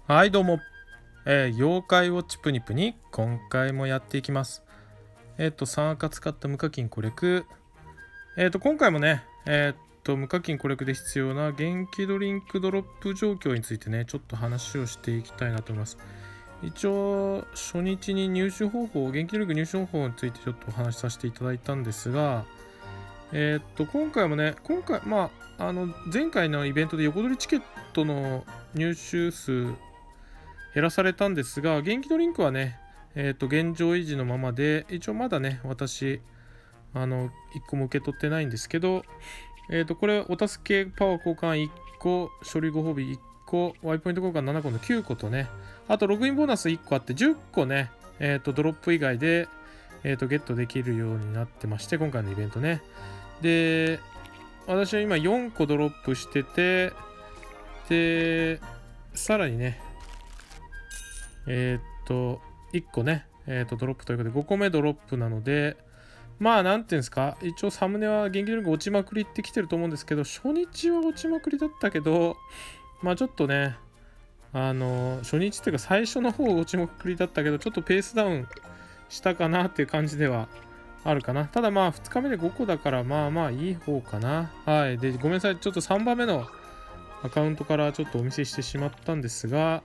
はいどうも、妖怪ウォッチプニプニ今回もやっていきます。3赤使った無課金コレク、今回もね無課金コレクで必要な元気ドリンクドロップ状況についてねちょっと話をしていきたいなと思います。一応初日に入手方法、元気ドリンク入手方法についてちょっとお話しさせていただいたんですが、今回もね前回のイベントで横取りチケットの入手数減らされたんですが、元気ドリンクはね、現状維持のままで、一応まだね、私、1個も受け取ってないんですけど、これ、お助けパワー交換1個、処理ご褒美1個、ワイポイント交換7個の9個とね、あとログインボーナス1個あって、10個ね、ドロップ以外で、ゲットできるようになってまして、今回のイベントね。で、私は今4個ドロップしてて、で、さらにね、1個ね、ドロップということで5個目ドロップなので、なんていうんですか、一応サムネは元気ドリンク落ちまくりってきてると思うんですけど、初日は落ちまくりだったけど、ちょっとね、初日っていうか最初の方落ちまくりだったけど、ちょっとペースダウンしたかなっていう感じではあるかな。ただ2日目で5個だからいい方かな。はい。で、ごめんなさい。ちょっと3番目のアカウントからちょっとお見せしてしまったんですが、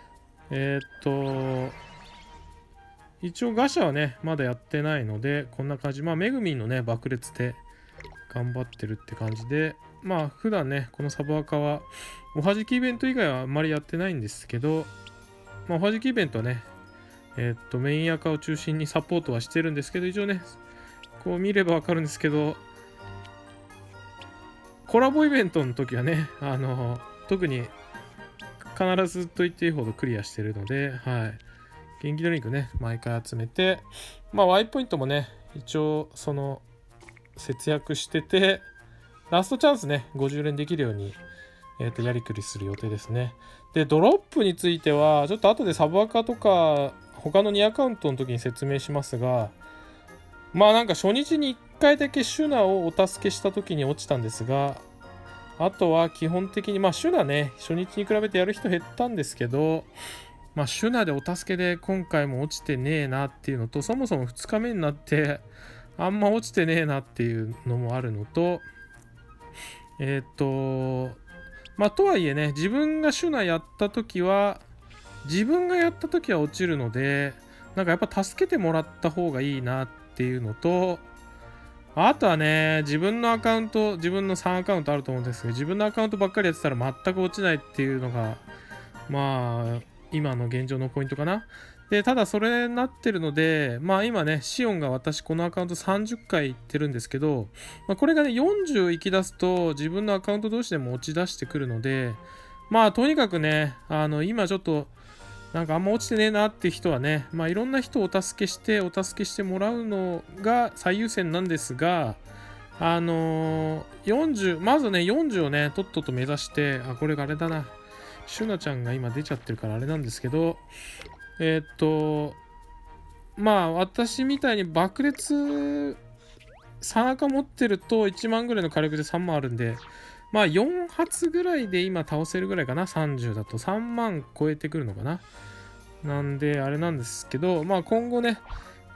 一応ガシャはね、まだやってないので、こんな感じ。めぐみんのね、爆裂で頑張ってるって感じで、普段ね、このサブアカは、おはじきイベント以外はあんまりやってないんですけど、おはじきイベントはね、メインアカを中心にサポートはしてるんですけど、一応ね、こう見ればわかるんですけど、コラボイベントの時はね、特に必ずと言っていいほどクリアしてるので、はい。元気ドリンクね、毎回集めて、ワイポイントもね、一応、節約してて、ラストチャンスね、50連できるように、やりくりする予定ですね。で、ドロップについては、ちょっと後でサブアカとか、他の2アカウントの時に説明しますが、初日に1回だけシュナをお助けした時に落ちたんですが、あとは基本的に、シュナね、初日に比べてやる人減ったんですけど、シュナでお助けで今回も落ちてねえなっていうのと、そもそも2日目になって、あんま落ちてねえなっていうのもあるのと、とはいえね、自分がシュナやった時は落ちるので、やっぱ助けてもらった方がいいなっていうのと、あとはね、自分の3アカウントあると思うんですけど、自分のアカウントばっかりやってたら全く落ちないっていうのが、今の現状のポイントかな。で、ただそれになってるので、今ね、シオンが私このアカウント30回行ってるんですけど、これがね、40行き出すと自分のアカウント同士でも落ち出してくるので、とにかくね、今ちょっと、あんま落ちてねえなって人はね、いろんな人をお助けしてもらうのが最優先なんですが、40、まずね、40をね、とっとと目指して、これがあれだな。シュナちゃんが今出ちゃってるからあれなんですけど、私みたいに爆裂3赤持ってると1万ぐらいの火力で3万あるんで、4発ぐらいで今倒せるぐらいかな。30だと3万超えてくるのかな。なんであれなんですけど、今後ね、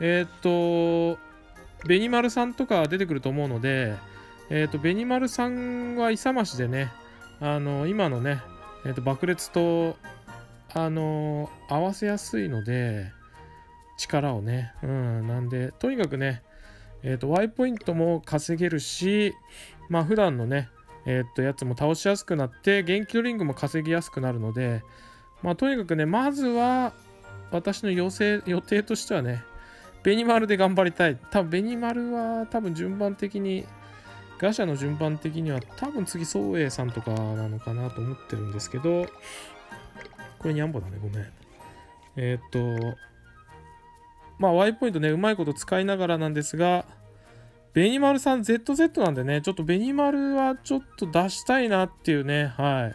ベニマルさんとか出てくると思うので、ベニマルさんは勇ましでね、今のね、爆裂と合わせやすいので力をね、なんでとにかくね、ワイポイントも稼げるし、普段のねやつも倒しやすくなって元気ドリンクも稼ぎやすくなるので、とにかくね、まずは私の予定としてはね、ベニマルで頑張りたい。多分ベニマルは順番的にガシャの順番的には次宗英さんとかなのかなと思ってるんですけど、これニャンボだね、ごめん。ワイポイントね、うまいこと使いながらなんですが、ベニマルさん ZZ なんでね、ちょっとベニマルはちょっと出したいなっていうね、はい。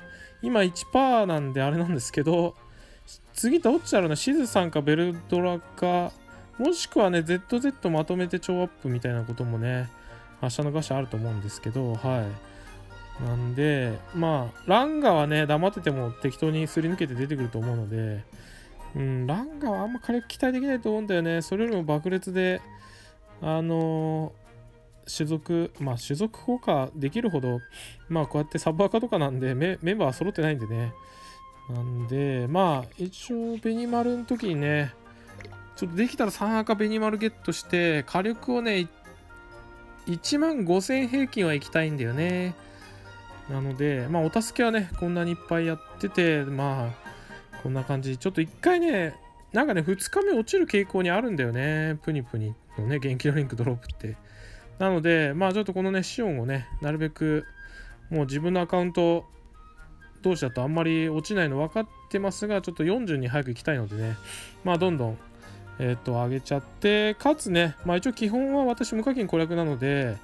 今 1% なんであれなんですけど、次どっちだろうな、シズさんかベルドラか、もしくはね、ZZ まとめて超アップみたいなこともね、明日のガシャあると思うんですけど、はい。 なんで、まあ、ランガはね、黙ってても適当にすり抜けて出てくると思うので、ランガはあんま火力期待できないと思うんだよね。それよりも爆裂で、種族効果できるほど、まあ、こうやってサブアカとかなんで、メンバーは揃ってないんでね。なんで、まあ、一応、ベニマルの時にね、ちょっとできたら3赤ベニマルゲットして、火力をね、15000平均は行きたいんだよね。なので、まあ、お助けはね、こんなにいっぱいやってて、まあ、こんな感じ。ちょっと一回ね、なんかね、2日目落ちる傾向にあるんだよね。プニプニのね、元気のリンクドロップって。なので、まあ、ちょっとこのね、シオンをね、なるべく、もう自分のアカウント同士だとあんまり落ちないの分かってますが、ちょっと40に早く行きたいのでね、まあ、どんどん、上げちゃって、かつね、まあ、一応基本は私無課金攻略なので、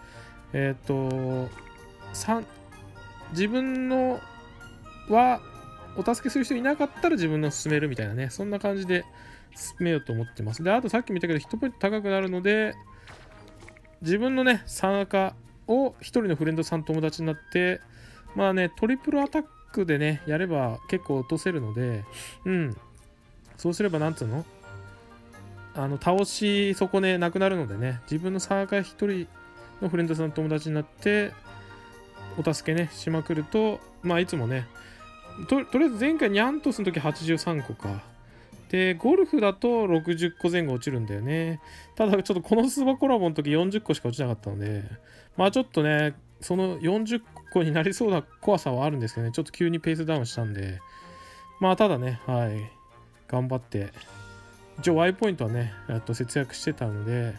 自分のはお助けする人いなかったら自分の進めるみたいなね、そんな感じで進めようと思ってます。で、あとさっきも言ったけど、ヒットポイント高くなるので、自分のね、3赤を1人のフレンドさん友達になって、まあね、トリプルアタックでね、やれば結構落とせるので、そうすればなんつうの倒し損ねなくなるのでね、自分の3赤1人のフレンドさん友達になって、お助けね、しまくると、まあいつもね、とりあえず前回ニャントスの時83個か。で、ゴルフだと60個前後落ちるんだよね。ただちょっとこのスーパーコラボの時40個しか落ちなかったので、まあちょっとね、その40個になりそうな怖さはあるんですけどね、ちょっと急にペースダウンしたんで、まあただね、はい、頑張って、一応 Y ポイントはね、節約してたので、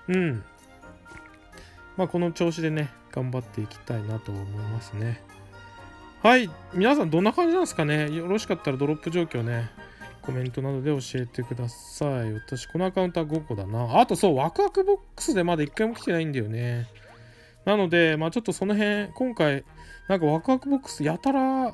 まあこの調子でね、頑張っていきたいなと思いますね。はい。皆さんどんな感じなんですかね。よろしかったらドロップ状況ね、コメントなどで教えてください。私、このアカウントは5個だな。あとそう、ワクワクボックスでまだ1回も来てないんだよね。なので、まあちょっとその辺、今回、なんかワクワクボックスやたら、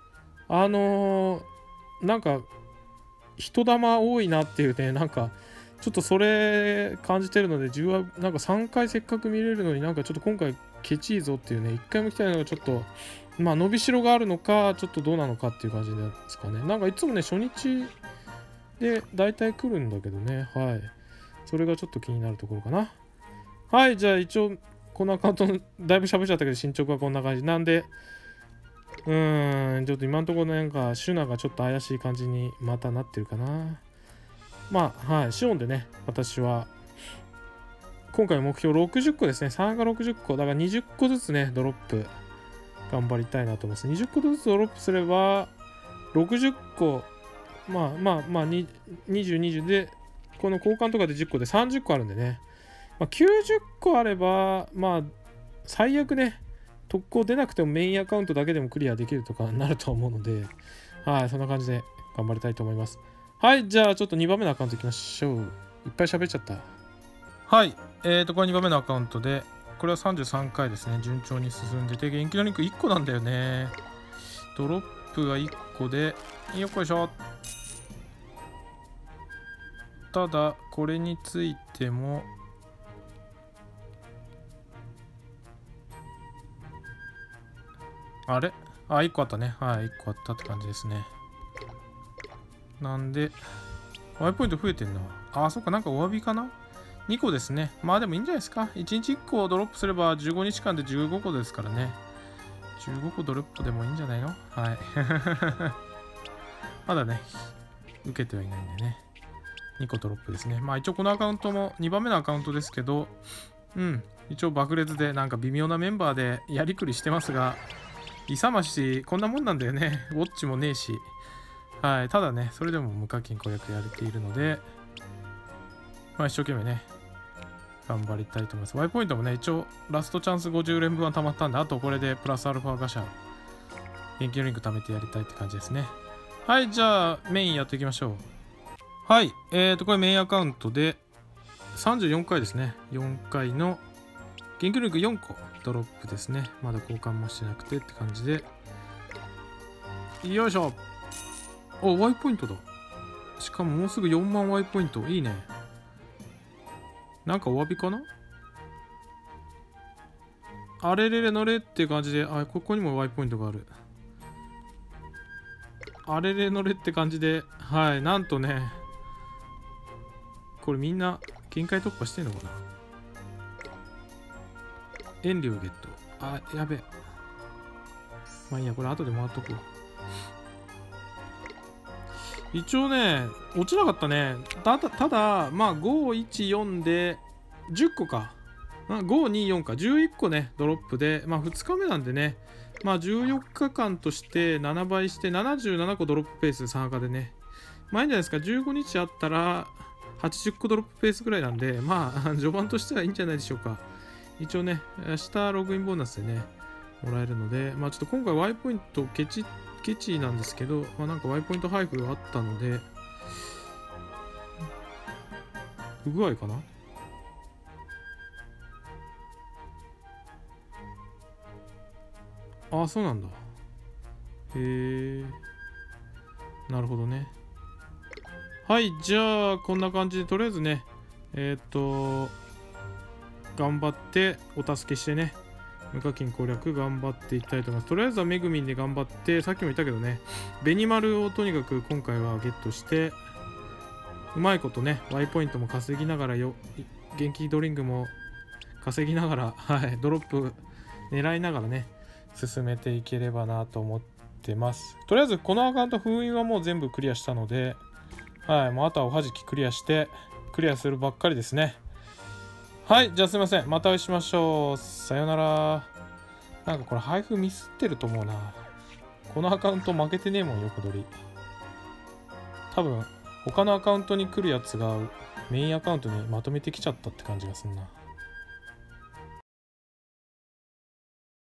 なんか、人玉多いなっていうね、なんか、ちょっとそれ感じてるので、なんか3回せっかく見れるのになんかちょっと今回ケチいぞっていうね、1回も来てないのがちょっと、まあ伸びしろがあるのか、ちょっとどうなのかっていう感じですかね。なんかいつもね、初日で大体来るんだけどね、はい。それがちょっと気になるところかな。はい、じゃあ一応、このアカウントだいぶ喋っちゃったけど、進捗はこんな感じ。なんで、ちょっと今のところなんか、シュナがちょっと怪しい感じにまたなってるかな。まあ、はい、シオンでね、私は、今回目標60個ですね。3が60個。だから20個ずつね、ドロップ、頑張りたいなと思います。20個ずつドロップすれば、60個、20、20で、この交換とかで10個で30個あるんでね。まあ、90個あれば、まあ、最悪ね、特攻出なくてもメインアカウントだけでもクリアできるとかになると思うので、はい、そんな感じで頑張りたいと思います。はい、じゃあちょっと2番目のアカウントいきましょう。いっぱい喋っちゃった。はい、これは2番目のアカウントで、これは33回ですね。順調に進んでて、元気のリンク1個なんだよね。ドロップが1個で、よっこいしょ。ただ、これについても、あれ1個あったね。はい、1個あったって感じですね。なんで、ワイポイント増えてんな。そっか、なんかお詫びかな ?2 個ですね。まあでもいいんじゃないですか。1日1個ドロップすれば15日間で15個ですからね。15個ドロップでもいいんじゃないのはい。まだね、受けてはいないんでね。2個ドロップですね。まあ一応このアカウントも2番目のアカウントですけど、一応爆裂でなんか微妙なメンバーでやりくりしてますが、勇ましこんなもんなんだよね。ウォッチもねえし。はい。ただね、それでも無課金攻略やれているので、まあ一生懸命ね、頑張りたいと思います。Y ポイントもね、一応ラストチャンス50連分は溜まったんで、あとこれでプラスアルファガシャ、元気のリンク貯めてやりたいって感じですね。はい、じゃあメインやっていきましょう。はい。これメインアカウントで34回ですね。4回の元気のリンク4個ドロップですね。まだ交換もしてなくてって感じで。よいしょ。Y ポイントだ。しかももうすぐ4万 Y ポイント。いいね。なんかお詫びかなあれれれ乗れって感じで、ここにも Y ポイントがある。あれれ乗れって感じで、はい、なんとね、これみんな限界突破してんのかな。遠慮ゲット。やべえ。まあいいや、これ後で回っとこう。一応ね、落ちなかったね。ただ、まあ514で10個か。524か。11個ね、ドロップで、まあ2日目なんでね、まあ14日間として7倍して77個ドロップペース参加でね。まあいいんじゃないですか。15日あったら80個ドロップペースぐらいなんで、まあ序盤としてはいいんじゃないでしょうか。一応ね、明日ログインボーナスでね、もらえるので、まあちょっと今回 Y ポイントケチなんですけど、まあなんか Y ポイント配布があったので、不具合かな。そうなんだ。へえ。なるほどね。はい、じゃあ、こんな感じで、とりあえずね、頑張ってお助けしてね、無課金攻略頑張っていきたいと思います。とりあえずはめぐみんで頑張って、さっきも言ったけどね、紅丸をとにかく今回はゲットして、うまいことね、Y ポイントも稼ぎながら元気ドリンクも稼ぎながら、はい、ドロップ狙いながらね、進めていければなと思ってます。とりあえずこのアカウント封印はもう全部クリアしたので、はい、もうあとはおはじきクリアして、クリアするばっかりですね。はい、じゃあすいません。またお会いしましょう。さよなら。なんかこれ配布ミスってると思うな。このアカウント負けてねえもん、横取り。多分、他のアカウントに来るやつがメインアカウントにまとめてきちゃったって感じがすんな。